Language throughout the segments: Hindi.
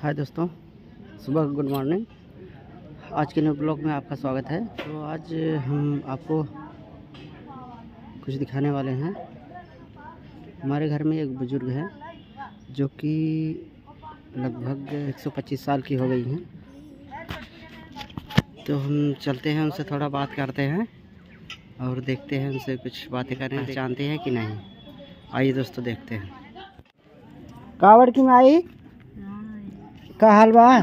हाय दोस्तों, सुबह गुड मॉर्निंग। आज के नए ब्लॉग में आपका स्वागत है। तो आज हम आपको कुछ दिखाने वाले हैं। हमारे घर में एक बुज़ुर्ग है जो कि लगभग 125 साल की हो गई हैं। तो हम चलते हैं, उनसे थोड़ा बात करते हैं और देखते हैं, उनसे कुछ बातें करें, जानते हैं कि नहीं। आइए दोस्तों देखते हैं। कावड़ की माई का हाल बा?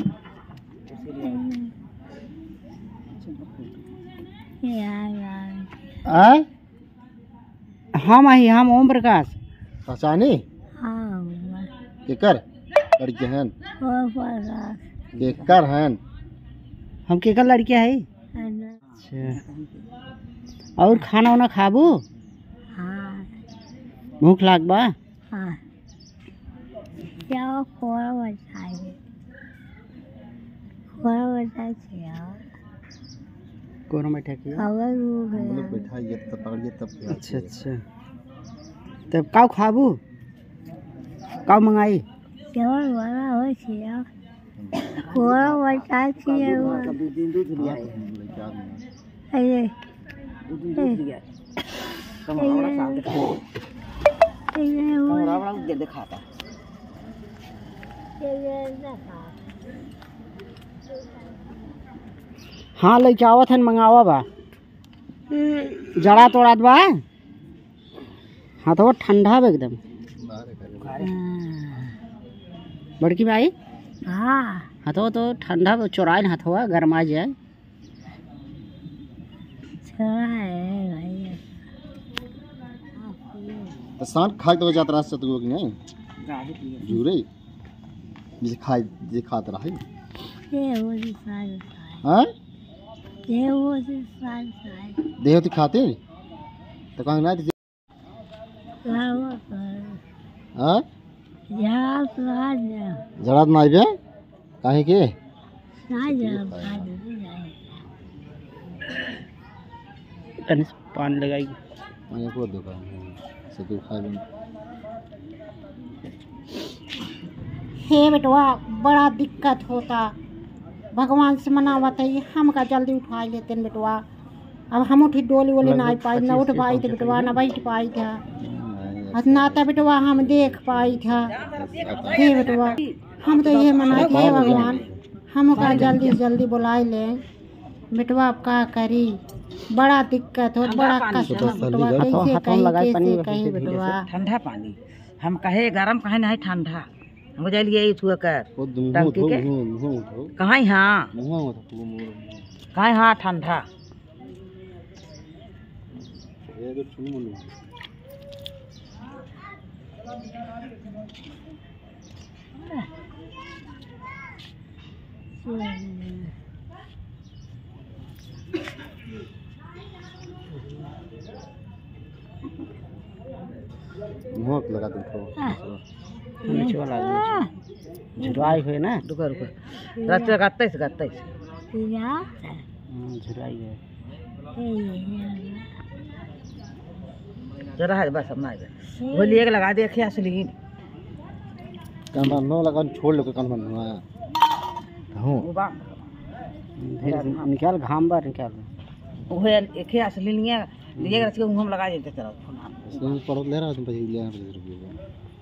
हम हम ओम प्रकाश पहचानी केकर लड़के हैं केकर हैं हम केकर लड़के है। अच्छा, और खाना वाना खाबू? भूख लाग बा? कौन बैठा किया? बैठाइए तब पकड़िए तब। अच्छा अच्छा, तब काव खाबू? काव मंगाई? हाँ लेके आवत हन, मंगावा बा। जड़ा तोड़ा बा। हाँ तो वो ठंडा बा एकदम। बड़की भाई हाँ तो ठंडा चोराए हाथवा गरमा जाए। तो सांड खाए तो जात रहा सतगो कि नहीं जुरे जे खाए जे खात रहा हां देह तो खाते तो कहां ना हां जड़ा ना आइबे काहे के पानी लगाई पानी को दुकान से तू खाए। हे बेटवा बड़ा दिक्कत होता, भगवान से मनावत है हम का जल्दी उठा लेते हैं बेटवा। अब हम उठी डोली वोली ना पाई, ना उठ पाई थे बेटवा, ना बैठ पाई था, ना तो बेटवा हम देख पाई था। हे बेटवा हम तो ये मना के हे भगवान हम का जल्दी जल्दी बुलाई ले बेटवा। अब का करी, बड़ा दिक्कत हो, बड़ा कष्ट हो बेटवा। कैसे कहीं कहीं बेटवा। ठंडा पानी हम कहे गरम कहे नहीं ठंडा हो जाइए टंकी के कहाँ कहाँ हाँ ठंडा मुंह लगा दो नीचे वाला झुराई हुए ना। रुको रुको गत्ते झुराई है। जरा है बस अपना बोली एक लगा दे क्या असली कान नो लगा छोड़ लो कान मन हां निकाल घाम बार निकाल वो एक है असली नहीं है लिए रख के हम लगा देते तरह इसमें पड़ो ले रहा तुम पैसे ले रहा रुपए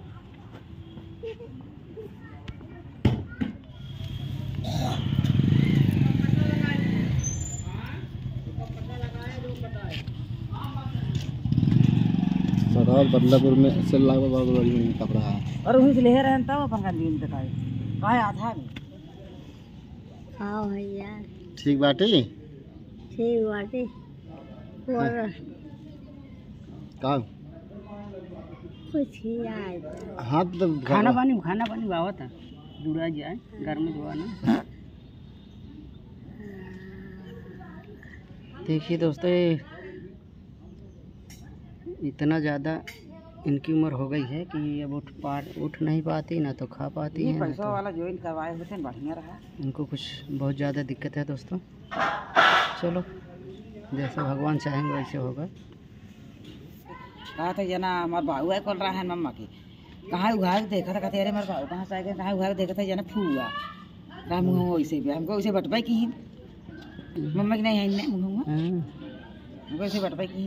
सराल बदलापुर में से लागो बहुत बड़ी में कपड़ा है और वहीं से ले रहे हैं तब अपन का दिन तक आए काहे आधा में। हाँ भैया ठीक बाटी ठीक बाटे और का कुछ याद हाथ तो खाना पानी बावा था जुड़ा जाए घर में जुआ ना। देखिए दोस्तों, इतना ज़्यादा इनकी उम्र हो गई है कि अब उठ नहीं पाती, ना तो खा पाती है। पैसा वाला ज्वाइन करवाए होते हैं बढ़िया रहा। इनको कुछ बहुत ज़्यादा दिक्कत है दोस्तों। चलो जैसे भगवान चाहेंगे वैसे होगा। कहा था जना हमारे बाबू है खोल रहा है मम्मा की कहाँ उघाड़ के देखा था, कहते अरे मेरे भाव कहाँ से आ गए, कहाँ उघाड़ के देखा था जाना फूआ कहा मुँह वैसे भी हमको वैसे बटपाई की मम्मा की नहीं है मुँह हमको वैसे बटपाई की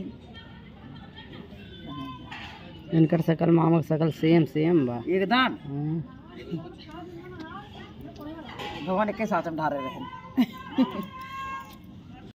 इनकर शकल मामा के शकल सेम सेम बा एकदम भगवान के साथ हम ढारे रहे